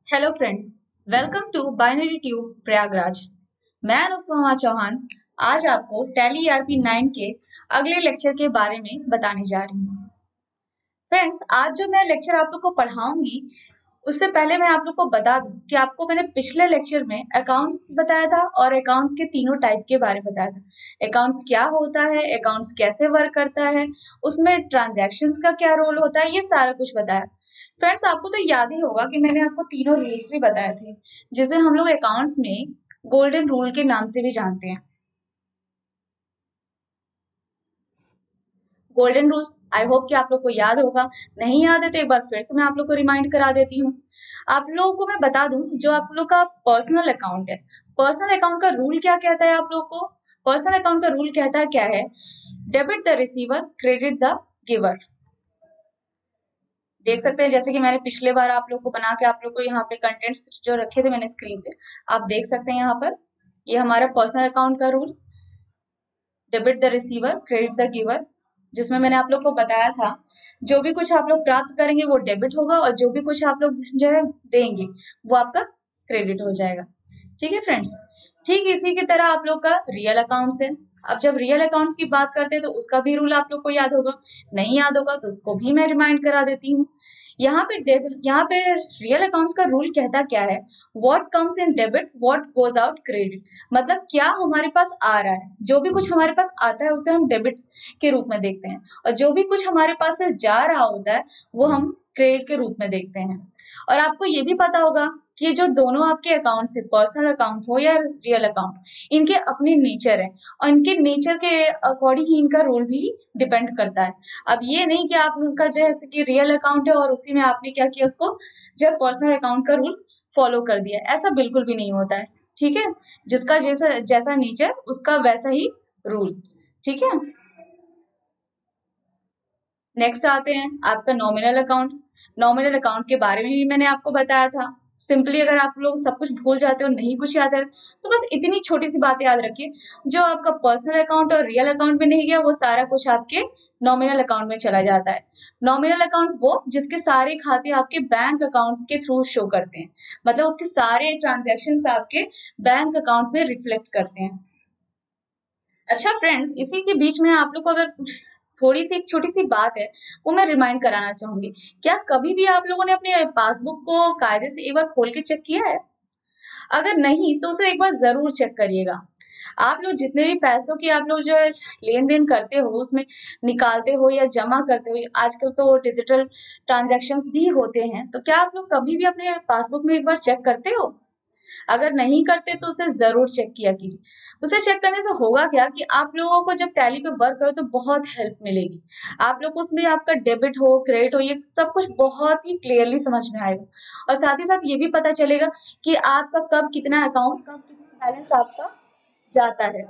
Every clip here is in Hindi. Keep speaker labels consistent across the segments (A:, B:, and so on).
A: Hello friends, welcome to binary tube Prayagraj. मैं अनुपमा चौहान आज आपको टैली ईआरपी 9 के अगले लेक्चर के बारे में बताने जा रही हूँ। फ्रेंड्स, आज जो मैं लेक्चर आप लोग को पढ़ाऊंगी उससे पहले मैं आप लोग को बता दूं कि आपको मैंने पिछले लेक्चर में अकाउंट्स बताया था और अकाउंट्स के तीनों टाइप के बारे में बताया था। अकाउंट्स क्या होता है, अकाउंट्स कैसे वर्क करता है, उसमें ट्रांजैक्शंस का क्या रोल होता है, ये सारा कुछ बताया। फ्रेंड्स, आपको तो याद ही होगा कि मैंने आपको तीनों रूल्स भी बताए थे जिसे हम लोग अकाउंट्स में गोल्डन रूल के नाम से भी जानते हैं। गोल्डन रूल्स आई होप कि आप लोग को याद होगा। नहीं याद है तो एक बार फिर से मैं आप लोग को रिमाइंड करा देती हूँ। आप लोगों को मैं बता दूं, जो आप लोग का पर्सनल अकाउंट है, पर्सनल अकाउंट का रूल क्या कहता है आप लोग को? पर्सनल अकाउंट का रूल कहता है क्या है? Debit the receiver, credit the giver. देख सकते हैं जैसे कि मैंने पिछले बार आप लोग को बना के आप लोग को यहाँ पे कंटेंट्स जो रखे थे मैंने स्क्रीन पे, आप देख सकते हैं यहाँ पर। ये हमारा पर्सनल अकाउंट का rule, debit the receiver, credit the giver, जिसमें मैंने आप लोग को बताया था जो भी कुछ आप लोग प्राप्त करेंगे वो डेबिट होगा और जो भी कुछ आप लोग जो है देंगे वो आपका क्रेडिट हो जाएगा। ठीक है फ्रेंड्स, ठीक इसी की तरह आप लोग का रियल अकाउंट्स है। अब जब रियल अकाउंट्स की बात करते हैं तो उसका भी रूल आप लोग को याद होगा। नहीं याद होगा तो उसको भी मैं रिमाइंड करा देती हूँ। यहाँ पे रियल अकाउंट्स का रूल कहता क्या है? What comes in debit, what goes out credit. मतलब क्या हमारे पास आ रहा है, जो भी कुछ हमारे पास आता है उसे हम डेबिट के रूप में देखते हैं और जो भी कुछ हमारे पास से जा रहा होता है वो हम क्रेडिट के रूप में देखते हैं। और आपको ये भी पता होगा कि जो दोनों आपके अकाउंट है, पर्सनल अकाउंट हो या रियल अकाउंट, इनके अपने नेचर है और इनके नेचर के अकॉर्डिंग ही इनका रोल भी डिपेंड करता है। अब ये नहीं कि आप उनका जैसे कि रियल अकाउंट है और उसी में आपने क्या किया, उसको जब पर्सनल अकाउंट का रूल फॉलो कर दिया, ऐसा बिल्कुल भी नहीं होता है। ठीक है, जिसका जैसा जैसा नेचर उसका वैसा ही रूल। ठीक है, नेक्स्ट आते हैं आपका नॉमिनल अकाउंट। नॉमिनल अकाउंट के बारे में भी मैंने आपको बताया था। सिंपली अगर आप लोग सब कुछ भूल जाते हो, नहीं कुछ याद है, तो बस इतनी छोटी सी बात याद रखिए, जो आपका पर्सनल अकाउंट और रियल अकाउंट में नहीं गया वो सारा कुछ आपके नॉमिनल अकाउंट में चला जाता है। नॉमिनल अकाउंट वो जिसके सारे खाते आपके बैंक अकाउंट के थ्रू शो करते हैं, मतलब उसके सारे ट्रांजेक्शन आपके बैंक अकाउंट में रिफ्लेक्ट करते हैं। अच्छा फ्रेंड्स, इसी के बीच में आप लोग को अगर थोड़ी सी एक छोटी सी बात है वो मैं रिमाइंड कराना चाहूंगी। क्या कभी भी आप लोगों ने अपने पासबुक को कायदे से एक बार खोल के चेक किया है? अगर नहीं तो उसे एक बार जरूर चेक करिएगा। आप लोग जितने भी पैसों की आप लोग जो है लेन देन करते हो, उसमें निकालते हो या जमा करते हो, आजकल तो डिजिटल ट्रांजैक्शंस भी होते हैं, तो क्या आप लोग कभी भी अपने पासबुक में एक बार चेक करते हो? अगर नहीं करते तो उसे जरूर चेक किया कीजिए। उसे चेक करने से होगा क्या कि आप लोगों को जब टैली पे वर्क करो तो बहुत हेल्प मिलेगी। आप लोग को उसमें आपका डेबिट हो, क्रेडिट हो, ये सब कुछ बहुत ही क्लियरली समझ में आएगा और साथ ही साथ ये भी पता चलेगा कि आपका कब कितना अकाउंट, कब कितना बैलेंस आपका जाता है।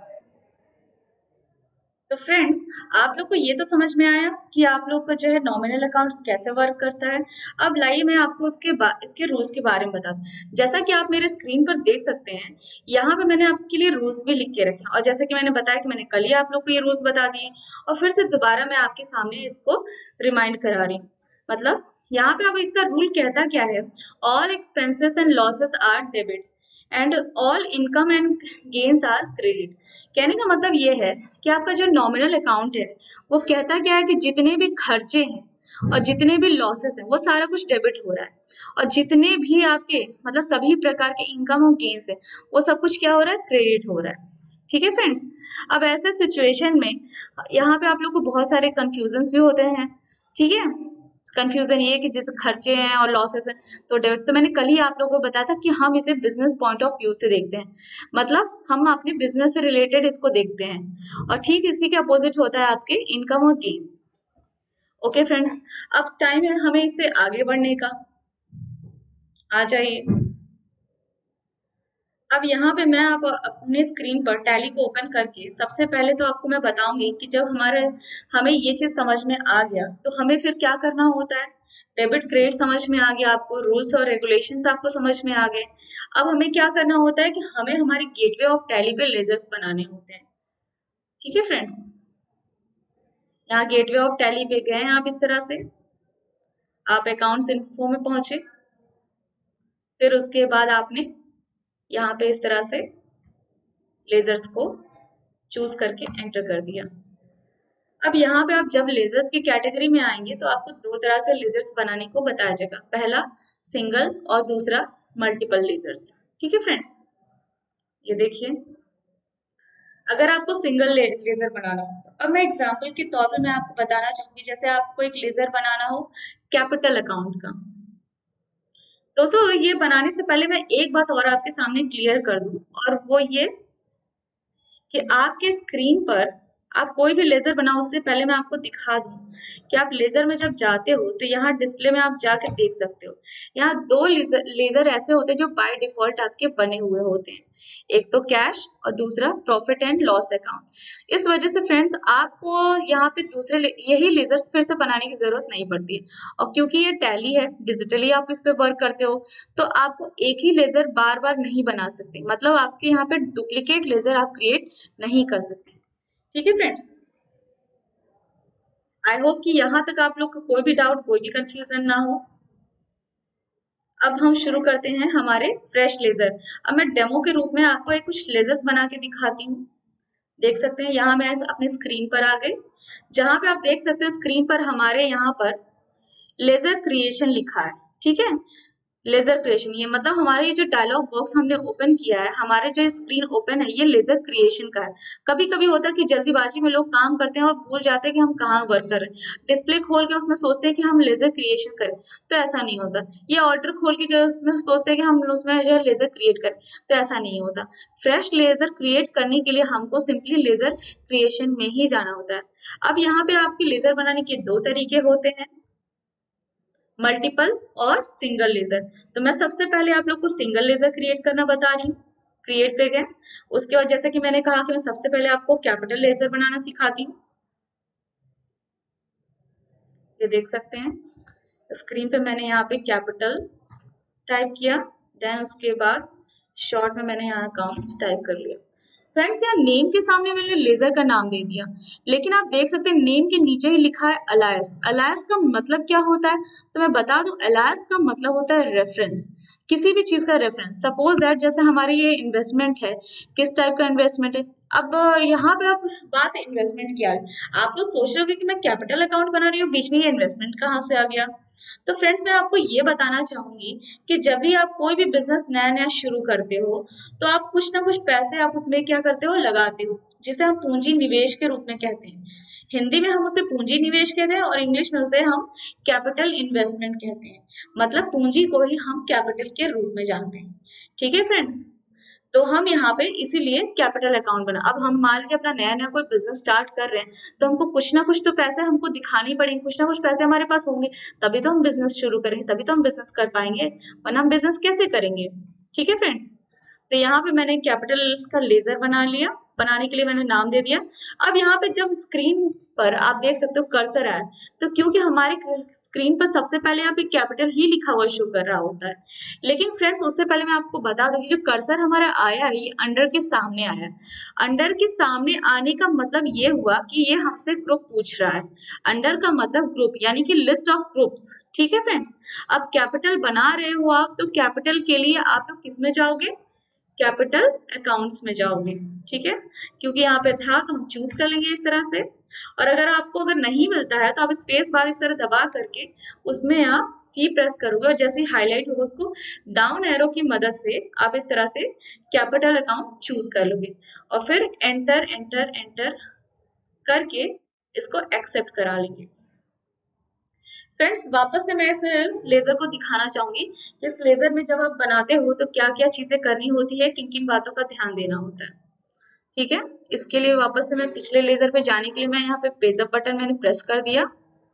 A: तो फ्रेंड्स, आप लोग को ये तो समझ में आया कि आप लोग का जो है नॉमिनल अकाउंट्स कैसे वर्क करता है। अब लाइए मैं आपको इसके रूल्स के बारे में बता दूं। जैसा कि आप मेरे स्क्रीन पर देख सकते हैं, यहाँ पे मैंने आपके लिए रूल्स भी लिख के रखे हैं और जैसे कि मैंने बताया कि मैंने कल ही आप लोग को ये रूल्स बता दिए और फिर से दोबारा मैं आपके सामने इसको रिमाइंड करा रही हूँ। मतलब यहाँ पे अब इसका रूल कहता क्या है? All expenses and losses are debit and all income and gains are credit. कहने का मतलब ये है कि आपका जो नॉमिनल अकाउंट है वो कहता क्या है कि जितने भी खर्चे हैं और जितने भी लॉसेस हैं वो सारा कुछ डेबिट हो रहा है और जितने भी आपके मतलब सभी प्रकार के इनकम और गेन्स है वो सब कुछ क्या हो रहा है? क्रेडिट हो रहा है। ठीक है फ्रेंड्स, अब ऐसे सिचुएशन में यहाँ पे आप लोग को बहुत सारे कंफ्यूजन्स भी होते हैं। ठीक है, कंफ्यूजन ये है कि जितने खर्चे हैं और लॉसेस हैं तो डेबिट, तो मैंने कल ही आप लोगों को बताया था कि हम इसे बिजनेस पॉइंट ऑफ व्यू से देखते हैं, मतलब हम अपने बिजनेस से रिलेटेड इसको देखते हैं और ठीक इसी के अपोजिट होता है आपके इनकम और गेन्स। ओके फ्रेंड्स, अब टाइम है हमें इससे आगे बढ़ने का। आ जाइए। अब यहाँ पे मैं आप अपने स्क्रीन पर टैली को ओपन करके सबसे पहले तो आपको मैं बताऊंगी कि जब हमें ये चीज समझ में आ गया तो हमें फिर क्या करना होता है। डेबिट क्रेडिट समझ में आ गया, आपको रूल्स और रेगुलेशंस आपको समझ में आ गए। अब हमें क्या करना होता है कि हमें हमारे गेटवे ऑफ टैली पे लेजर्स बनाने होते हैं। ठीक है फ्रेंड्स, यहाँ गेटवे ऑफ टैली पे गए आप, इस तरह से आप अकाउंट्स इन्फो में पहुंचे। फिर उसके बाद आपने यहाँ पे इस तरह से लेजर्स को चूज करके एंटर कर दिया। अब यहाँ पे आप जब लेजर्स की कैटेगरी में आएंगे तो आपको दो तरह से लेजर्स बनाने को बताया जाएगा, पहला सिंगल और दूसरा मल्टीपल लेजर्स। ठीक है फ्रेंड्स, ये देखिए अगर आपको सिंगल लेजर बनाना हो तो अब मैं एग्जांपल के तौर पे मैं आपको बताना चाहूंगी, जैसे आपको एक लेजर बनाना हो कैपिटल अकाउंट का। दोस्तों ये बनाने से पहले मैं एक बात और आपके सामने क्लियर कर दूं, और वो ये कि आपके स्क्रीन पर आप कोई भी लेजर बनाओ उससे पहले मैं आपको दिखा दूं कि आप लेजर में जब जाते हो तो यहाँ डिस्प्ले में आप जाके देख सकते हो, यहाँ दो लेजर ऐसे होते हैं जो बाय डिफॉल्ट आपके बने हुए होते हैं, एक तो कैश और दूसरा प्रॉफिट एंड लॉस अकाउंट। इस वजह से फ्रेंड्स आपको यहाँ पे दूसरे यही लेजर्स फिर से बनाने की जरूरत नहीं पड़ती है, और क्योंकि ये टैली है, डिजिटली आप इस पे वर्क करते हो, तो आपको एक ही लेजर बार बार नहीं बना सकते, मतलब आपके यहाँ पे डुप्लीकेट लेजर आप क्रिएट नहीं कर सकते। ठीक है फ्रेंड्स, आई होप कि यहां तक आप लोग को कोई भी डाउट, कोई भी कंफ्यूजन ना हो। अब हम शुरू करते हैं हमारे फ्रेश लेजर। अब मैं डेमो के रूप में आपको एक कुछ लेजर्स बना के दिखाती हूँ। देख सकते हैं यहाँ मैं अपनी स्क्रीन पर आ गई, जहां पे आप देख सकते हो स्क्रीन पर हमारे यहाँ पर लेजर क्रिएशन लिखा है। ठीक है, लेजर क्रिएशन, ये मतलब हमारा ये जो डायलॉग बॉक्स हमने ओपन किया है, हमारे जो स्क्रीन ओपन है, ये लेजर क्रिएशन का है। कभी कभी होता है कि जल्दीबाजी में लोग काम करते हैं और भूल जाते हैं कि हम कहाँ वर्क कर रहे हैं, डिस्प्ले खोल के उसमें सोचते हैं कि हम लेजर क्रिएशन करें, तो ऐसा नहीं होता। ये ऑर्डर खोल के उसमें सोचते हैं कि हम उसमें जो है लेजर क्रिएट करें, तो ऐसा नहीं होता। फ्रेश लेजर क्रिएट करने के लिए हमको सिंपली लेजर क्रिएशन में ही जाना होता है। अब यहाँ पे आपके लेजर बनाने के दो तरीके होते हैं, मल्टीपल और सिंगल लेजर। तो मैं सबसे पहले आप लोग को सिंगल लेजर क्रिएट करना बता रही हूँ। क्रिएट पे गए, उसके बाद जैसे कि मैंने कहा कि मैं सबसे पहले आपको कैपिटल लेजर बनाना सिखाती हूँ। ये देख सकते हैं स्क्रीन पे मैंने यहाँ पे कैपिटल टाइप किया, देन उसके बाद शॉर्ट में मैंने यहाँ अकाउंट्स टाइप कर लिया। फ्रेंड्स यहाँ नेम के सामने मैंने लेजर का नाम दे दिया, लेकिन आप देख सकते हैं नेम के नीचे ही लिखा है अलायस। अलायस का मतलब क्या होता है, तो मैं बता दूं, अलायस का मतलब होता है रेफरेंस, किसी भी चीज का रेफरेंस। सपोज दैट जैसे हमारी ये इन्वेस्टमेंट है, किस टाइप का इन्वेस्टमेंट है। अब यहाँ पे आप बात इन्वेस्टमेंट की आ गई, आप लोग सोच रहे हो कि मैं कैपिटल अकाउंट बना रही हूँ, बीच में ये इन्वेस्टमेंट कहाँ से आ गया। तो फ्रेंड्स मैं आपको ये बताना चाहूंगी कि जब भी आप कोई भी बिजनेस नया नया शुरू करते हो तो आप कुछ ना कुछ पैसे आप उसमें क्या करते हो, लगाते हो, जिसे हम पूंजी निवेश के रूप में कहते हैं। हिंदी में हम उसे पूंजी निवेश कहते हैं और इंग्लिश में उसे हम कैपिटल इन्वेस्टमेंट कहते हैं, मतलब पूंजी को ही हम कैपिटल के रूप में जानते हैं। ठीक है फ्रेंड्स, तो हम यहाँ पे इसीलिए कैपिटल अकाउंट बना। अब हम मान लीजिए अपना नया नया कोई बिजनेस स्टार्ट कर रहे हैं, तो हमको कुछ ना कुछ तो पैसे हमको दिखानी पड़ेंगे, कुछ ना कुछ पैसे हमारे पास होंगे, तभी तो हम बिजनेस शुरू करेंगे, तभी तो हम बिजनेस कर पाएंगे, वरना हम बिजनेस कैसे करेंगे। ठीक है फ्रेंड्स, तो यहाँ पे मैंने कैपिटल का लेजर बना लिया, बनाने के लिए मैंने नाम दे दिया। अब यहाँ पे जब स्क्रीन पर आप देख सकते हो कर्सर आया, तो क्योंकि हमारे स्क्रीन पर सबसे पहले यहाँ पे कैपिटल ही लिखा हुआ शो कर रहा होता है, लेकिन फ्रेंड्स उससे पहले मैं आपको बता दूं कि जो कर्सर हमारा आया है ये अंडर के सामने आया है। अंडर के सामने आने का मतलब ये हुआ कि ये हमसे ग्रुप पूछ रहा है। अंडर का मतलब ग्रुप, यानी कि लिस्ट ऑफ ग्रुप्स। ठीक है फ्रेंड्स, अब कैपिटल बना रहे हो आप, तो कैपिटल के लिए आप लोग किस में जाओगे, कैपिटल अकाउंट्स में जाओगे। ठीक है, क्योंकि यहाँ पे था तो हम चूज कर लेंगे इस तरह से। और अगर आपको अगर नहीं मिलता है तो आप स्पेस बार इस तरह दबा करके उसमें आप सी प्रेस करोगे, और जैसे ही हाईलाइट होगा उसको डाउन एरो की मदद से आप इस तरह से कैपिटल अकाउंट चूज कर लोगे, और फिर एंटर एंटर एंटर करके इसको एक्सेप्ट करा लेंगे। फ्रेंड्स वापस से मैं इस लेजर को दिखाना चाहूंगी कि इस लेजर में जब आप बनाते हो तो क्या क्या चीजें करनी होती है, किन किन बातों का ध्यान देना होता है। ठीक है, इसके लिए वापस से मैं पिछले लेजर पे जाने के लिए मैं यहाँ पे पेज अप बटन मैंने प्रेस कर दिया,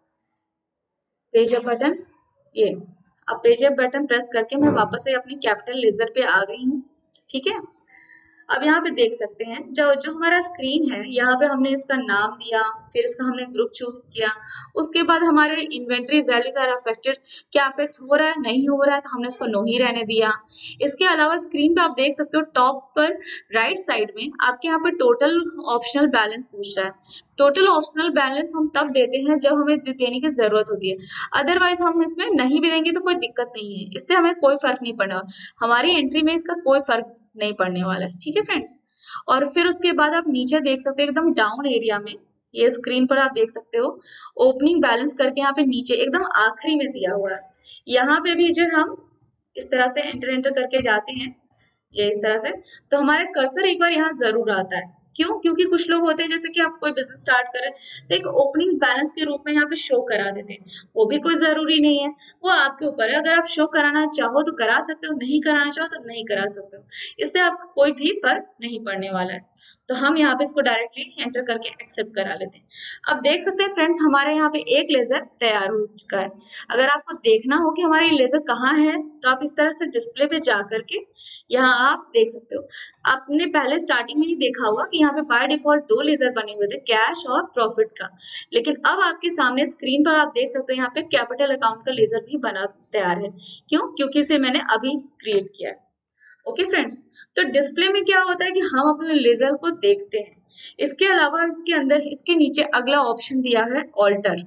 A: पेज अप बटन, ये अब पेज अप बटन प्रेस करके मैं वापस से अपनी कैपिटल लेजर पे आ गई हूँ। ठीक है, अब यहाँ पे देख सकते हैं जो जो हमारा स्क्रीन है, यहाँ पे हमने इसका नाम दिया, फिर इसका हमने ग्रुप चूज किया, उसके बाद हमारे इन्वेंट्री वैल्यूज आर अफेक्टेड, क्या अफेक्ट हो रहा है नहीं हो रहा है, तो हमने इसको नो ही रहने दिया। इसके अलावा स्क्रीन पे आप देख सकते हो टॉप पर राइट साइड में आपके यहाँ पे टोटल ऑप्शनल बैलेंस पूछ रहा है। टोटल ऑप्शनल बैलेंस हम तब देते हैं जब हमें देने की जरूरत होती है, अदरवाइज हम इसमें नहीं भी देंगे तो कोई दिक्कत नहीं है, इससे हमें कोई फर्क नहीं पड़ना, हमारी एंट्री में इसका कोई फर्क नहीं पड़ने वाला है। ठीक है फ्रेंड्स, और फिर उसके बाद आप नीचे देख सकते हो एकदम डाउन एरिया में, ये स्क्रीन पर आप देख सकते हो ओपनिंग बैलेंस करके यहाँ पे नीचे एकदम आखिरी में दिया हुआ है। यहाँ पे भी जो हम इस तरह से एंटर एंटर करके जाते हैं, ये इस तरह से, तो हमारे कर्सर एक बार यहाँ जरूर आता है। क्यों? क्योंकि कुछ लोग होते हैं जैसे कि आप कोई बिजनेस स्टार्ट करें तो एक ओपनिंग बैलेंस के रूप में यहाँ पे शो करा देते हैं, वो भी कोई जरूरी नहीं है, वो आपके ऊपर है, अगर आप शो कराना चाहो तो करा सकते हो, नहीं कराना चाहो तो नहीं करा सकते हो, इससे आपको कोई भी फर्क नहीं पड़ने वाला है। तो हम यहाँ पे इसको डायरेक्टली एंटर करके एक्सेप्ट करा लेते हैं। अब देख सकते हैं फ्रेंड्स, हमारे यहाँ पे एक लेजर तैयार हो चुका है। अगर आपको देखना हो कि हमारी लेजर कहाँ है तो आप इस तरह से डिस्प्ले पे जा करके यहाँ आप देख सकते हो। आपने पहले स्टार्टिंग में ही देखा होगा कि यहाँ पे बाय डिफॉल्ट दो लेजर बने हुए थे, कैश और प्रॉफिट का, लेकिन अब आपके सामने स्क्रीन पर आप देख सकते हो यहाँ पे कैपिटल अकाउंट का लेजर भी बना तैयार है। क्यों? क्योंकि इसे मैंने अभी क्रिएट किया है। ओके फ्रेंड्स, तो डिस्प्ले में क्या होता है कि हम अपने लेजर को देखते हैं, इसके अलावा इसके अंदर इसके नीचे अगला ऑप्शन दिया है ऑल्टर।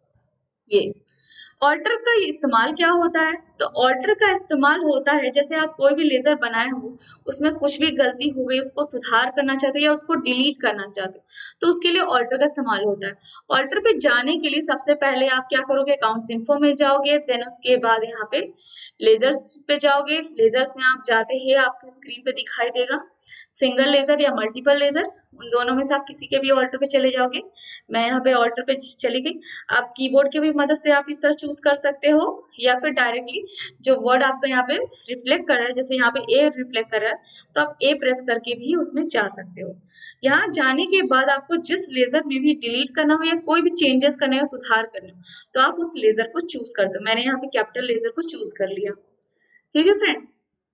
A: ये ऑल्टर का इस्तेमाल क्या होता है? तो ऑल्टर का इस्तेमाल होता है जैसे आप कोई भी लेजर बनाए हो, उसमें कुछ भी गलती हो गई, उसको सुधार करना चाहते हो या उसको डिलीट करना चाहते हो, तो उसके लिए ऑल्टर का इस्तेमाल होता है। ऑल्टर पे जाने के लिए सबसे पहले आप क्या करोगे, अकाउंट्स इन्फो में जाओगे, देन उसके बाद यहाँ पे लेजर्स पे जाओगे। लेजर्स में आप जाते ही आपको स्क्रीन पे दिखाई देगा सिंगल लेजर या मल्टीपल लेजर, उन दोनों में से आप किसी के भी ऑल्टर पे चले जाओगे। मैं यहाँ पे ऑल्टर पे चली गई। आप कीबोर्ड की भी मदद से आप इस तरह चूज कर सकते हो, या फिर डायरेक्टली जो वर्ड आपका यहाँ पे रिफ्लेक्ट कर रहा है, जैसे यहाँ पे ए रिफ्लेक्ट कर रहा है तो आप ए प्रेस करके भी उसमें जा सकते हो। यहाँ जाने के बाद आपको जिस लेजर में भी डिलीट करना हो या कोई भी चेंजेस करने हो, सुधार करने हो, तो आप उस लेजर को चूज कर दो। मैंने यहाँ पे कैपिटल लेजर को चूज कर लिया। ठीक है फ्रेंड्स,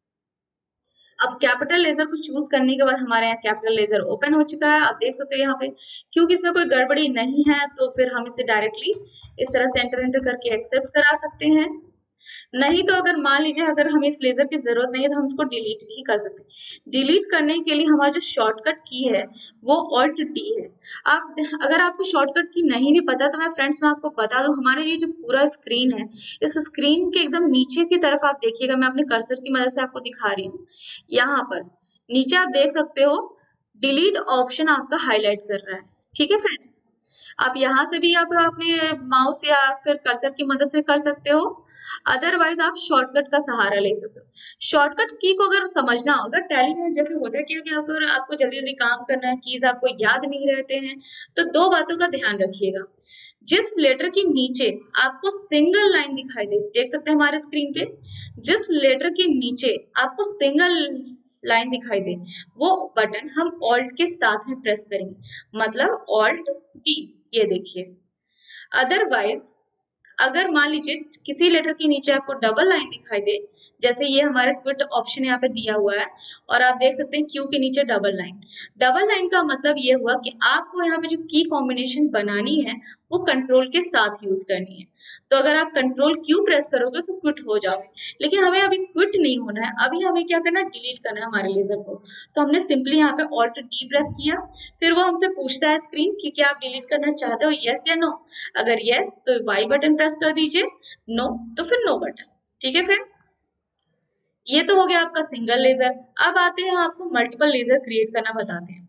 A: अब कैपिटल लेजर को चूज करने के बाद हमारे यहाँ कैपिटल लेजर ओपन हो चुका है। आप देख सकते हो यहाँ पे, क्योंकि इसमें कोई गड़बड़ी नहीं है तो फिर हम इसे डायरेक्टली इस तरह से एंटर एंटर करके एक्सेप्ट करा सकते हैं। नहीं तो अगर मान लीजिए अगर हमें इस लेजर की जरूरत नहीं है तो हम इसको डिलीट भी कर सकते हैं। डिलीट करने के लिए हमारा जो शॉर्टकट की है वो ऑल्ट डी है। आप अगर आपको शॉर्टकट की नहीं भी पता तो मैं फ्रेंड्स में आपको बता दूं, हमारे ये जो पूरा स्क्रीन है, इस स्क्रीन के एकदम नीचे की तरफ आप देखिएगा, मैं अपने कर्सर की मदद से आपको दिखा रही हूँ। यहाँ पर नीचे आप देख सकते हो डिलीट ऑप्शन आपका हाईलाइट कर रहा है। ठीक है फ्रेंड्स, आप यहाँ से भी आप अपने माउस या फिर कर्सर की मदद से कर सकते हो, अदरवाइज आप शॉर्टकट का सहारा ले सकते हो। शॉर्टकट की को अगर समझना हो, अगर टैली में जैसे होता है कि अगर आपको जल्दी जल्दी काम करना है, कीज आपको याद नहीं रहते हैं, तो दो बातों का ध्यान रखिएगा। जिस लेटर के नीचे आपको सिंगल लाइन दिखाई दे, देख सकते हैं हमारे स्क्रीन पे, जिस लेटर के नीचे आपको सिंगल लाइन दिखाई दे, वो बटन हम ऑल्ट के साथ में प्रेस करेंगे, मतलब ऑल्ट बी, ये देखिए। अदरवाइज अगर मान लीजिए किसी लेटर के नीचे आपको डबल लाइन दिखाई दे, जैसे ये हमारे क्विट ऑप्शन यहाँ पे दिया हुआ है, और आप देख सकते हैं क्यू के नीचे डबल लाइन। डबल लाइन का मतलब ये हुआ कि आपको यहाँ पे जो की कॉम्बिनेशन बनानी है वो कंट्रोल के साथ यूज करनी है। तो अगर आप कंट्रोल क्यू प्रेस करोगे तो क्विट हो जाओगे, लेकिन हमें अभी क्विट नहीं होना है, अभी हमें क्या करना है, डिलीट करना है हमारे लेजर को। तो हमने सिंपली यहाँ पे ऑल्ट डी प्रेस किया, फिर वो हमसे पूछता है स्क्रीन कि क्या आप डिलीट करना चाहते हो, यस या नो। अगर यस तो वाई बटन प्रेस कर दीजिए, नो तो फिर नो बटन। ठीक है फ्रेंड्स, ये तो हो गया आपका सिंगल लेजर। अब आते हैं आपको मल्टीपल लेजर क्रिएट करना बताते हैं।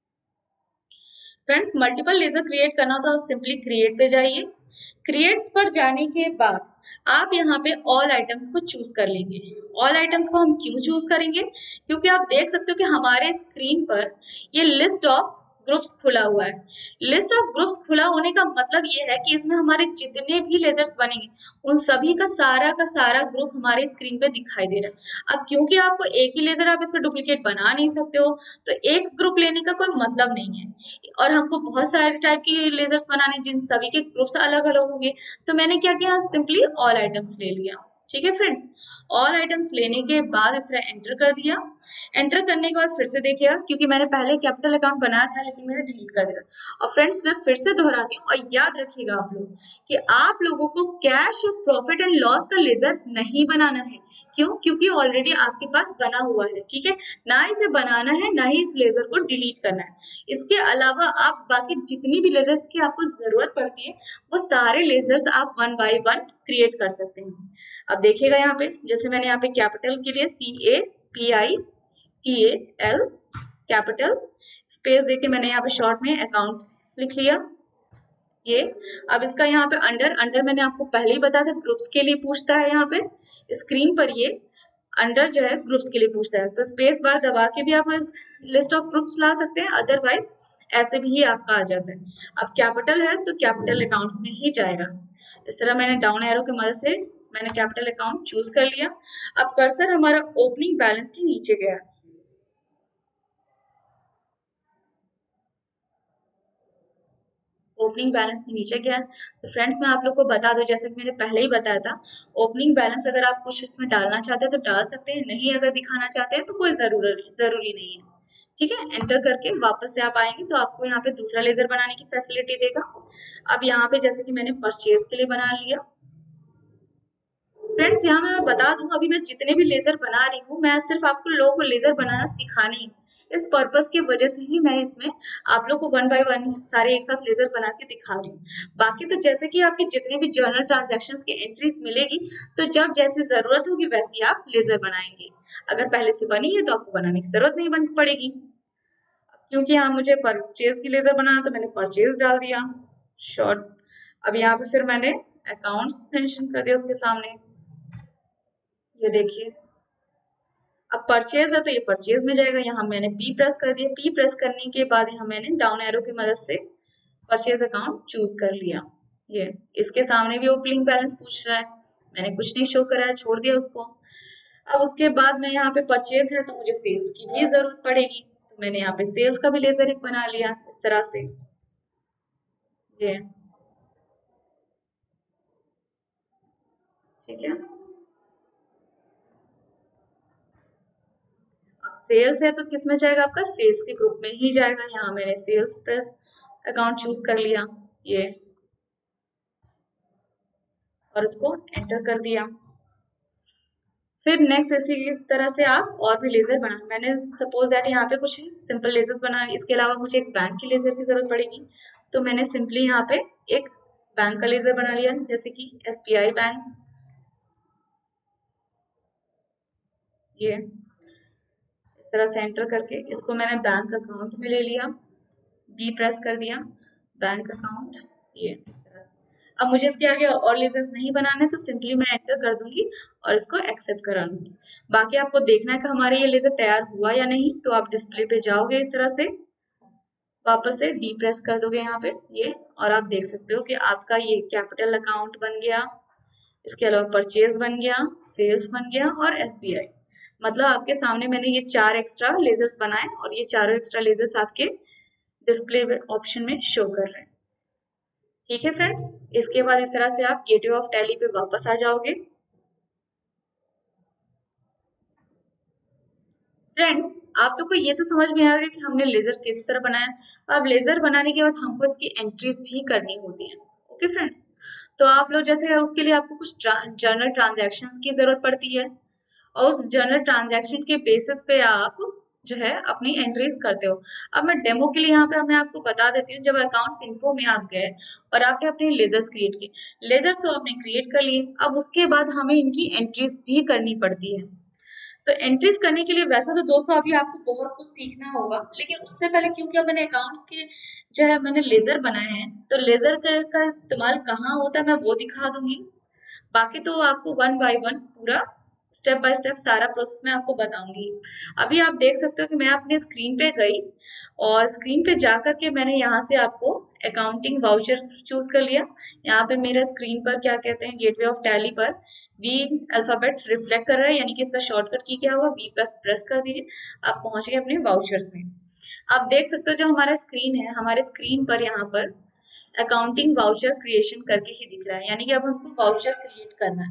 A: फ्रेंड्स, मल्टीपल लेजर क्रिएट करना तो आप सिंपली क्रिएट पे जाइए। क्रिएट पर जाने के बाद आप यहाँ पे ऑल आइटम्स को चूज कर लेंगे। ऑल आइटम्स को हम क्यों चूज करेंगे, क्योंकि आप देख सकते हो कि हमारे स्क्रीन पर ये लिस्ट ऑफ ग्रुप्स खुला हुआ है। लिस्ट ऑफ ग्रुप्स खुला होने का मतलब ये है कि इसमें हमारे जितने भी लेजर्स बनेंगे उन सभी का सारा ग्रुप हमारे स्क्रीन पे दिखाई दे रहा है। अब क्योंकि आपको एक ही लेजर आप इसका डुप्लीकेट बना नहीं सकते हो, तो एक ग्रुप लेने का कोई मतलब नहीं है, और हमको बहुत सारे टाइप के लेजर्स बनाने जिन सभी के ग्रुप्स अलग अलग होंगे। तो मैंने क्या किया, सिंपली ऑल आइटम्स ले लिया। ठीक है फ्रेंड्स, ऑल आइटम्स लेने के बाद इस तरह एंटर कर दिया। एंटर करने के बाद फिर से देखिएगा, क्योंकि मैंने पहले कैपिटल अकाउंट बनाया था लेकिन मैंने डिलीट कर दिया। और फ्रेंड्स मैं फिर से दोहराती हूँ, और याद रखिएगा आप लोग कि आप लोगों को कैश और प्रॉफिट एंड लॉस का लेजर नहीं बनाना है। क्यों? क्योंकि ऑलरेडी आपके पास बना हुआ है, ठीक है, ना इसे बनाना है ना ही इस लेजर को डिलीट करना है। इसके अलावा आप बाकी जितनी भी लेजर्स की आपको जरूरत पड़ती है वो सारे लेजर्स आप वन बाय वन क्रिएट कर सकते हैं। अब देखिएगा यहाँ पे, जैसे मैंने यहाँ पे कैपिटल के लिए CAPITAL कैपिटल स्पेस देके मैंने यहाँ पे शॉर्ट में अकाउंट्स लिख लिया। ये अब इसका यहाँ पे अंडर मैंने आपको पहले ही बताया था ग्रुप्स के लिए पूछता है। यहाँ पे स्क्रीन पर ये अंडर जो है ग्रुप्स के लिए पूछता है, तो स्पेस बार दबा के भी आप लिस्ट ऑफ ग्रुप्स ला सकते हैं, अदरवाइज ऐसे भी ही आपका आ जाता है। अब कैपिटल है तो कैपिटल अकाउंट्स में ही जाएगा। इस तरह मैंने डाउन एरो की मदद से मैंने कैपिटल अकाउंट चूज कर लिया। अब कर्सर हमारा ओपनिंग बैलेंस के नीचे गया, ओपनिंग बैलेंस के नीचे गया। तो फ्रेंड्स मैं आप लोग को बता दूं, जैसे कि मैंने पहले ही बताया था, ओपनिंग बैलेंस अगर आप कुछ इसमें डालना चाहते हैं तो डाल सकते हैं, नहीं अगर दिखाना चाहते हैं तो कोई जरूरी नहीं है। ठीक है, एंटर करके वापस से आप आएंगे तो आपको यहाँ पे दूसरा लेजर बनाने की फैसिलिटी देगा। अब यहाँ पे जैसे कि मैंने परचेज के लिए बना लिया। फ्रेंड्स यहाँ मैं बता दूं, अभी मैं जितने भी लेजर बना रही हूँ मैं सिर्फ आपको लोगों को लेजर बनाना सिखाने इस पर्पस की वजह से ही मैं इसमें आप लोग को वन बाय वन सारे एक साथ लेजर बना के दिखा रही हूँ। बाकी तो जैसे कि आपके जितने भी जर्नल ट्रांजैक्शंस की एंट्रीज मिलेगी तो जब जैसी जरूरत होगी वैसी आप लेजर बनाएंगे। अगर पहले से बनी है तो आपको बनाने की जरूरत नहीं बन पड़ेगी। क्योंकि यहाँ मुझे परचेज की लेजर बनाना तो मैंने परचेज डाल दिया शॉर्ट। अब यहाँ पे फिर मैंने अकाउंट्स मेंशन कर दिया उसके सामने, ये देखिए। अब परचेज है तो ये परचेज में जाएगा, यहाँ मैंने P प्रेस कर दिया। P प्रेस करने के बाद यहाँ मैंने डाउन एरो की मदद से परचेज अकाउंट चूज कर लिया। ये इसके सामने भी ओपनिंग बैलेंस पूछ रहा है, मैंने कुछ नहीं शो करा है, छोड़ दिया उसको। अब उसके बाद मैं यहाँ पे परचेज है तो मुझे सेल्स की भी जरूरत पड़ेगी, तो मैंने यहाँ पे सेल्स का भी लेजर एक बना लिया इस तरह से। ये ठीक है। अब सेल्स है तो किस में जाएगा? आपका सेल्स के ग्रुप में ही जाएगा। यहाँ मैंने सेल्स पर अकाउंट चूज कर लिया ये, और इसको एंटर कर दिया। फिर नेक्स्ट इसी तरह से आप और भी लेजर बना, मैंने सपोज दैट यहाँ पे कुछ सिंपल लेजर्स बना, इसके अलावा मुझे एक बैंक की लेजर की जरूरत पड़ेगी, तो मैंने सिंपली यहाँ पे एक बैंक का लेजर बना लिया, जैसे कि SBI बैंक। ये इस तरह से एंटर करके इसको मैंने बैंक अकाउंट में ले लिया, B प्रेस कर दिया, बैंक अकाउंट। ये इस तरह से। अब मुझे इसके आगे और लेजर्स नहीं बनाने तो सिंपली मैं एंटर कर दूंगी और इसको एक्सेप्ट करा लूंगी। बाकी आपको देखना है कि हमारा ये लेजर तैयार हुआ या नहीं, तो आप डिस्प्ले पे जाओगे इस तरह से, वापस से D प्रेस कर दोगे यहाँ पे ये, और आप देख सकते हो कि आपका ये कैपिटल अकाउंट बन गया, इसके अलावा परचेज बन गया, सेल्स बन गया और SBI। मतलब आपके सामने मैंने ये 4 एक्स्ट्रा लेजर्स बनाए और ये चारों एक्स्ट्रा लेजर्स आपके डिस्प्ले ऑप्शन में शो कर रहे हैं। ठीक है फ्रेंड्स, इसके बाद इस तरह से आप गेटवे ऑफ टैली पे वापस आ जाओगे। फ्रेंड्स आप लोग को ये तो समझ में आ गया कि हमने लेजर किस तरह बनाया। अब लेजर बनाने के बाद हमको इसकी एंट्रीज भी करनी होती है। ओके फ्रेंड्स, तो आप लोग जैसे उसके लिए आपको कुछ जर्नल ट्रांजैक्शंस की जरूरत पड़ती है, और उस जर्नल ट्रांजैक्शन के बेसिस पे आप जो है अपनी एंट्रीज करते हो। अब मैं डेमो के लिए यहाँ पे मैं आपको बता देती हूँ, जब अकाउंट्स इन्फो में आप गए और आपने अपने लेजर्स क्रिएट किए, लेजर्स तो आपने क्रिएट कर लिए, अब उसके बाद हमें इनकी एंट्रीज भी करनी पड़ती है। तो एंट्रीज करने के लिए वैसे तो दोस्तों अभी आपको बहुत कुछ सीखना होगा, लेकिन उससे पहले क्योंकि अब मैंने अकाउंट्स के जो है मैंने लेजर बनाए हैं, तो लेजर का इस्तेमाल कहाँ होता है मैं वो दिखा दूंगी। बाकी तो आपको वन बाय वन पूरा स्टेप बाय स्टेप सारा प्रोसेस मैं आपको बताऊंगी। अभी आप देख सकते हो कि मैं अपने स्क्रीन पे गई और स्क्रीन पे जाकर के मैंने यहाँ से आपको अकाउंटिंग वाउचर चूज कर लिया। यहाँ पे मेरे स्क्रीन पर क्या कहते हैं, गेटवे ऑफ टैली पर वी अल्फाबेट रिफ्लेक्ट कर रहा है, यानी कि इसका शॉर्टकट की क्या होगा, वी प्रेस कर दीजिए, आप पहुंच गए अपने वाउचर्स में। आप देख सकते हो जो हमारा स्क्रीन है, हमारे स्क्रीन पर यहाँ पर अकाउंटिंग वाउचर क्रिएशन करके ही दिख रहा है, यानी कि अब हमको वाउचर क्रिएट करना है।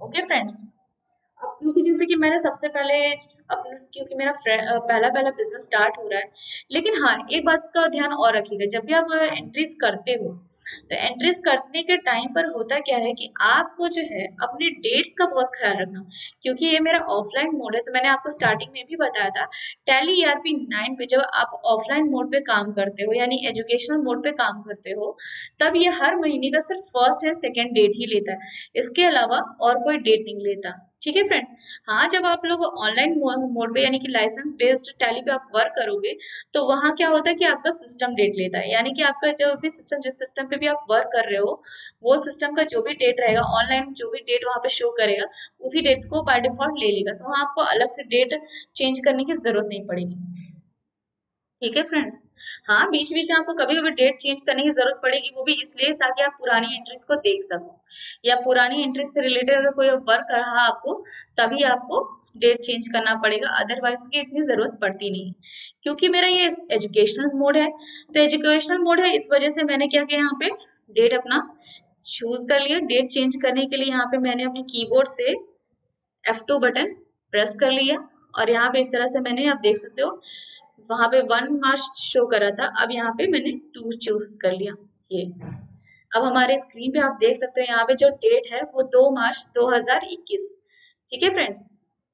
A: Okay friends. अब क्योंकि जैसे कि मैंने सबसे पहले अपना, क्योंकि मेरा पहला पहला बिजनेस स्टार्ट हो रहा है, लेकिन हाँ एक बात का ध्यान और रखिएगा, जब भी आप एंट्रीज करते हो तो एंट्रीज करने के टाइम पर होता क्या है कि आपको जो है अपने डेट्स का बहुत ख्याल रखना, क्योंकि ये मेरा ऑफलाइन मोड है। तो मैंने आपको स्टार्टिंग में भी बताया था, टैली ईआरपी 9 पे जब आप ऑफलाइन मोड पे काम करते हो यानी एजुकेशनल मोड पे काम करते हो, तब ये हर महीने का सिर्फ फर्स्ट एंड सेकेंड डेट ही लेता है, इसके अलावा और कोई डेट नहीं लेता। ठीक है फ्रेंड्स। हाँ जब आप लोग ऑनलाइन मोड पे यानी कि लाइसेंस बेस्ड टैली पे आप वर्क करोगे, तो वहाँ क्या होता है कि आपका सिस्टम डेट लेता है, यानी कि आपका जो भी सिस्टम, जिस सिस्टम पे भी आप वर्क कर रहे हो, वो सिस्टम का जो भी डेट रहेगा ऑनलाइन, जो भी डेट वहाँ पे शो करेगा, उसी डेट को बाय डिफॉल्ट ले लेगा। तो वहाँ आपको अलग से डेट चेंज करने की जरूरत नहीं पड़ेगी। ठीक है फ्रेंड्स। हाँ बीच बीच में आपको कभी कभी डेट चेंज करने की जरूरत पड़ेगी, वो भी इसलिए ताकि आप पुरानी एंट्रीज को देख सको, या पुरानी एंट्रीज से रिलेटेड अगर कोई वर्क कर रहा आपको, तभी आपको डेट चेंज करना पड़ेगा, अदरवाइज की इतनी जरूरत पड़ती नहीं। क्योंकि मेरा ये एजुकेशनल मोड है, तो एजुकेशनल मोड है इस वजह से मैंने क्या किया, यहाँ पे डेट अपना चूज कर लिया। डेट चेंज करने के लिए यहाँ पे मैंने अपने कीबोर्ड से F2 बटन प्रेस कर लिया, और यहाँ पे इस तरह से मैंने, आप देख सकते हो वहां पे 1 मार्च शो कर रहा था, अब यहाँ पे मैंने 2 चूज कर लिया। ये अब हमारे स्क्रीन पे आप देख सकते हो, यहाँ पे जो डेट है वो 2 मार्च 2021। ठीक है फ्रेंड्स।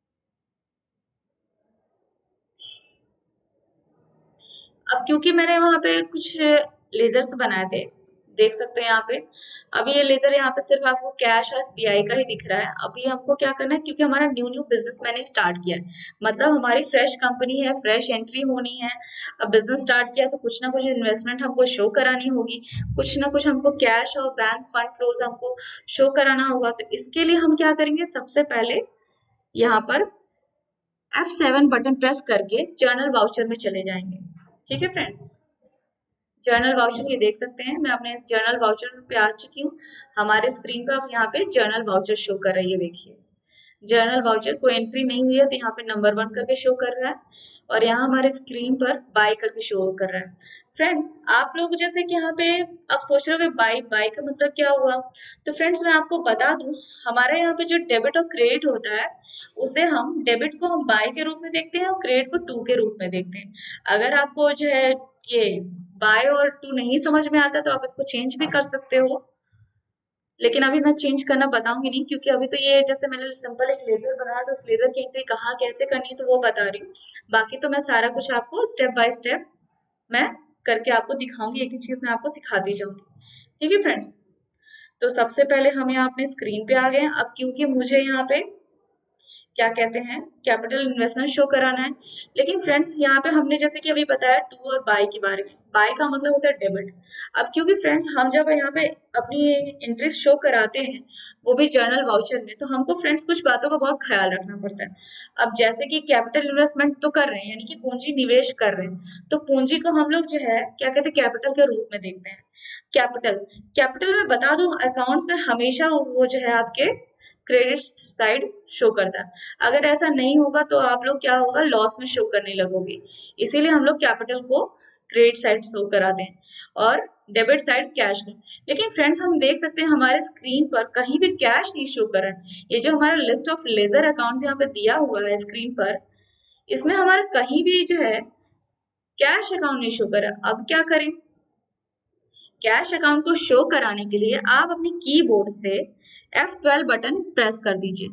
A: अब क्योंकि मैंने वहां पे कुछ लेजर्स बनाए थे, देख सकते हैं यहाँ पे। अभी ये लेजर यहाँ पे सिर्फ आपको कैश और एसबीआई का ही दिख रहा है। अभी हमको क्या करना है, क्योंकि हमारा न्यू न्यू बिजनेस मैंने स्टार्ट किया है, मतलब हमारी फ्रेश कंपनी है, फ्रेश एंट्री होनी है। अब बिजनेस स्टार्ट किया तो कुछ ना कुछ इन्वेस्टमेंट हमको शो करानी होगी, कुछ ना कुछ हमको कैश और बैंक फंड फ्लोज हमको शो कराना होगा। तो इसके लिए हम क्या करेंगे, सबसे पहले यहाँ पर F7 बटन प्रेस करके जर्नल वाउचर में चले जाएंगे। ठीक है फ्रेंड्स। जर्नल वाउचर ये देख सकते हैं, मैं अपने जर्नल वाउचर पे आ चुकी हूँ। हमारे स्क्रीन पर अब यहाँ पे जर्नल वाउचर शो कर रही है, देखिए जर्नल वाउचर कोई एंट्री नहीं हुई है तो यहाँ पे नंबर 1 करके शो कर रहा है, और यहाँ हमारे स्क्रीन पर बाय करके शो कर रहा है। फ्रेंड्स आप लोग जैसे कि यहाँ पे आप सोच रहे हो बाय बाय का मतलब क्या हुआ, तो फ्रेंड्स मैं आपको बता दूं, हमारे यहाँ पे जो डेबिट और क्रेडिट होता है, उसे हम डेबिट को हम बाय के रूप में देखते हैं और क्रेडिट को टू के रूप में देखते हैं। अगर आपको जो है ये बाय और टू नहीं समझ में आता तो आप इसको चेंज भी कर सकते हो, लेकिन अभी मैं चेंज करना बताऊंगी नहीं, क्योंकि अभी तो ये जैसे मैंने सिंपल एक लेजर बनाया तो उस लेजर की एंट्री कहाँ कैसे करनी है तो वो बता रही हूँ। बाकी तो मैं सारा कुछ आपको स्टेप बाय स्टेप मैं करके आपको दिखाऊंगी, एक एक चीज मैं आपको सिखाती जाऊंगी। ठीक है फ्रेंड्स। तो सबसे पहले हम यहाँ अपने स्क्रीन पे आ गए हैं। अब क्योंकि मुझे यहाँ पे क्या कहते हैं कैपिटल इन्वेस्टमेंट शो कराना है, लेकिन फ्रेंड्स यहाँ पे हमने जैसे कि अभी बताया टू और बाय के बारे में, बाय का मतलब होता है डेबिट। अब क्योंकि फ्रेंड्स हम जब यहाँ पे अपनी इंटरेस्ट शो कराते हैं, वो भी जर्नल वाउचर में, तो हमको फ्रेंड्स कुछ बातों का बहुत ख्याल रखना पड़ता है। अब जैसे कि कैपिटल इन्वेस्टमेंट तो कर रहे हैं यानी कि पूंजी निवेश कर रहे हैं, तो पूंजी को हम लोग जो है क्या कहते हैं कैपिटल के रूप में देखते हैं। कैपिटल, कैपिटल में बता दूं अकाउंट्स में हमेशा वो जो है आपके क्रेडिट साइड शो करता है। अगर ऐसा नहीं होगा तो आप लोग क्या होगा, लॉस में शो करने लगोगे। इसीलिए हम लोग कैपिटल को क्रेडिट साइड शो कराते हैं और डेबिट साइड कैश में। लेकिन फ्रेंड्स हम देख सकते हैं हमारे स्क्रीन पर कहीं भी कैश नहीं शो कर रहा है। ये जो हमारा लिस्ट ऑफ लेजर अकाउंट्स यहाँ पे दिया हुआ है स्क्रीन पर, इसमें हमारा कहीं भी जो है कैश अकाउंट नहीं शो कर रहा। अब क्या करें, कैश अकाउंट को शो कराने के लिए आप अपने कीबोर्ड से F12 बटन प्रेस कर दीजिए।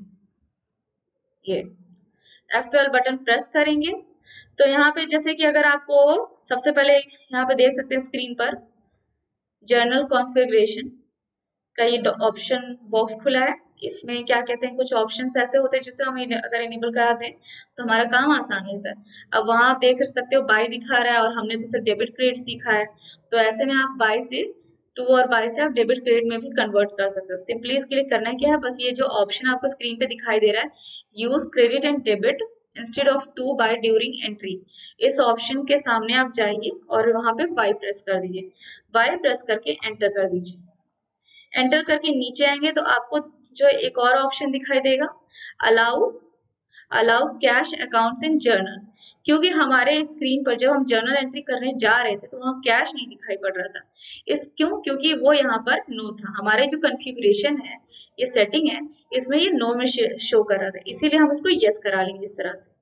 A: ये F12 बटन प्रेस करेंगे तो यहाँ पे जैसे कि अगर आपको सबसे पहले यहाँ पे देख सकते हैं स्क्रीन पर जर्नल कॉन्फ़िगरेशन का ये ऑप्शन बॉक्स खुला है। इसमें क्या कहते हैं कुछ ऑप्शंस ऐसे होते हैं जिससे हम अगर इनेबल करा दें तो हमारा काम आसान होता है। अब वहां आप देख सकते हो बाय दिखा रहा है और हमने तो सिर्फ डेबिट क्रेडिट दिखा है, तो ऐसे में आप बाय से टू और बाय से आप डेबिट क्रेडिट में भी कन्वर्ट कर सकते हो। सिंपली इसके लिए करना क्या है, बस ये जो ऑप्शन आपको स्क्रीन पे दिखाई दे रहा है use credit and debit instead of to by during entry, इस ऑप्शन के सामने आप जाइए और वहां पे बाय प्रेस कर दीजिए। बाय प्रेस करके एंटर कर दीजिए। एंटर करके नीचे आएंगे तो आपको जो एक और ऑप्शन दिखाई देगा, allow allow cash accounts in journal, क्योंकि हमारे स्क्रीन पर जब हम जर्नल एंट्री करने जा रहे थे तो वहाँ कैश नहीं दिखाई पड़ रहा था। इस क्यों? क्योंकि वो यहाँ पर नो था। हमारे जो कॉन्फ़िगरेशन है, ये सेटिंग है, इसमें ये नो में शो कर रहा था, इसीलिए हम इसको यस करा लेंगे इस तरह से,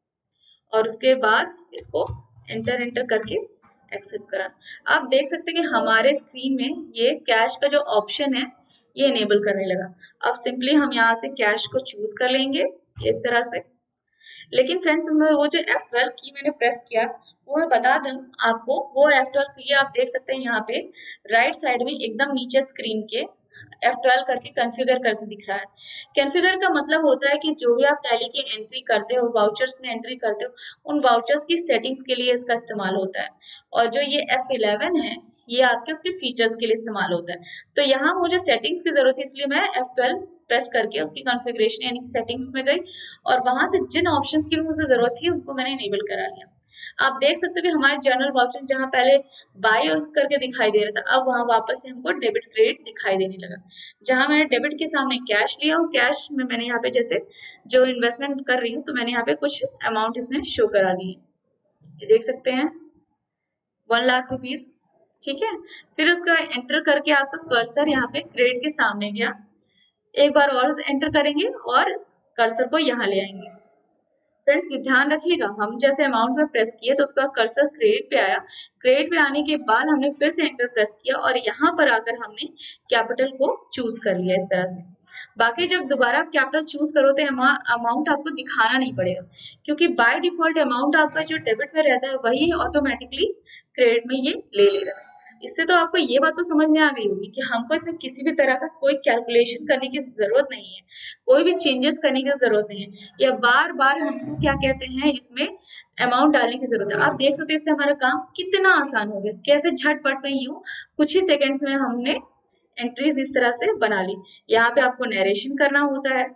A: और उसके बाद इसको एंटर एंटर करके एक्सेप्ट करा। आप देख सकते हैं कि हमारे स्क्रीन में ये कैश का जो ऑप्शन है ये इनेबल करने लगा। अब सिंपली हम यहाँ से कैश को चूज कर लेंगे इस तरह से। लेकिन फ्रेंड्स, मैं वो जो F12 की मैंने प्रेस किया वो मैं बता दूं आपको, वो F12 की आप देख सकते हैं यहाँ पे राइट साइड में एकदम नीचे स्क्रीन के F12 करके कॉन्फ़िगर करके दिख रहा है। कॉन्फ़िगर का मतलब होता है कि जो भी आप टैली की एंट्री करते हो, वाउचर्स में एंट्री करते हो, उन वाउचर्स की सेटिंग्स के लिए इसका इस्तेमाल होता है। और जो ये F11 है, ये आपके उसके फीचर्स के लिए इस्तेमाल होता है। तो यहाँ मुझे सेटिंग्स की जरूरत है, इसलिए मैं F12 प्रेस करके उसकी कॉन्फ़िगरेशन यानी कि सेटिंग्स में गई और वहां से जिन ऑप्शंस की मुझे जरूरत थी उनको मैंने इनेबल करा लिया। आप देख सकते हो कि हमारे जनरल वाउचर जहाँ पहले बाय करके दिखाई दे रहा था, अब वहां वापस से हमको डेबिट क्रेडिट दिखाई देने लगा। जहां मैंने डेबिट के सामने कैश लिया हूँ, कैश में मैंने यहाँ पे जैसे जो इन्वेस्टमेंट कर रही हूँ तो मैंने यहाँ पे कुछ अमाउंट इसमें शो करा दी है, ये देख सकते हैं 1,00,000 रुपीज। ठीक है, फिर उसका एंटर करके आपका कर्सर यहाँ पे क्रेडिट के सामने गया, एक बार और एंटर करेंगे और कर्सर को यहाँ ले आएंगे। फ्रेंड्स, ये ध्यान रखिएगा, हम जैसे अमाउंट में प्रेस किए तो उसका कर्सर क्रेडिट पे आया, क्रेडिट पे आने के बाद हमने फिर से एंटर प्रेस किया और यहाँ पर आकर हमने कैपिटल को चूज कर लिया इस तरह से। बाकी जब दोबारा आप कैपिटल चूज करो तो अमाउंट आपको दिखाना नहीं पड़ेगा, क्योंकि बाय डिफॉल्ट अमाउंट आपका जो डेबिट में रहता है वही ऑटोमेटिकली क्रेडिट में ये ले लेगा। इससे तो आपको ये बात तो समझ में आ गई होगी कि हमको इसमें किसी भी तरह का कोई कैलकुलेशन करने की जरूरत नहीं है, कोई भी चेंजेस करने की जरूरत नहीं है, या बार बार हमको क्या कहते हैं इसमें अमाउंट डालने की जरूरत है। आप देख सकते हैं इससे हमारा काम कितना आसान हो गया, कैसे झटपट में यूं कुछ ही सेकेंड्स में हमने एंट्रीज इस तरह से बना ली। यहाँ पे आपको नरेशन करना होता है,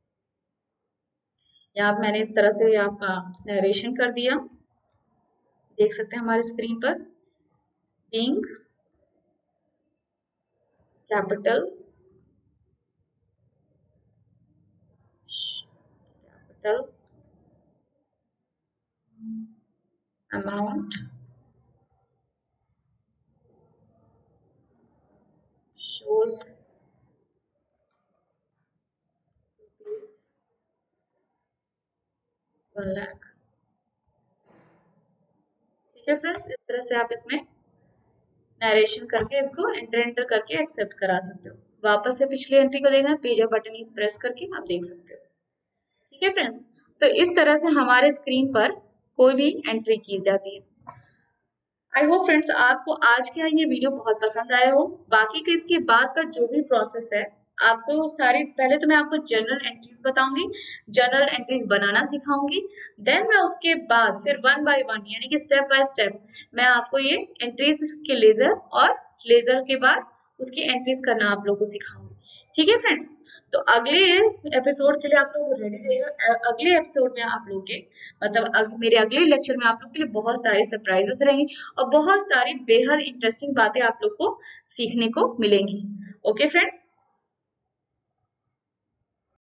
A: यहाँ पे मैंने इस तरह से आपका नरेशन कर दिया, देख सकते हैं हमारे स्क्रीन पर being capital amount shows rupees 1,00,000। ठीक है फ्रेंड्स, इस तरह से आप इसमें नरेशन करके इसको एंटर करके एक्सेप्ट करा सकते हो। वापस से पिछली एंट्री को देखना, पेज अप बटन प्रेस करके आप देख सकते हो। ठीक है फ्रेंड्स, तो इस तरह से हमारे स्क्रीन पर कोई भी एंट्री की जाती है। आई होप फ्रेंड्स आपको आज का ये वीडियो बहुत पसंद आया हो। बाकी के इसके बाद का जो भी प्रोसेस है आपको सारी, पहले तो मैं आपको जनरल एंट्रीज बताऊंगी, जनरल एंट्रीज बनाना सिखाऊंगी, देन मैं उसके बाद फिर 1 बाय 1 यानी कि स्टेप बाय स्टेप मैं आपको ये एंट्रीज के लेजर और लेजर के बाद उसकी एंट्रीज करना आप लोग को सिखाऊंगी। ठीक है फ्रेंड्स, तो अगले एपिसोड के लिए आप लोग रेडी रहिएगा। अगले एपिसोड में आप लोग के मतलब मेरे अगले लेक्चर में आप लोग के लिए बहुत सारे सरप्राइजेस रहेंगे और बहुत सारी बेहद इंटरेस्टिंग बातें आप लोग को सीखने को मिलेंगी। Okay friends,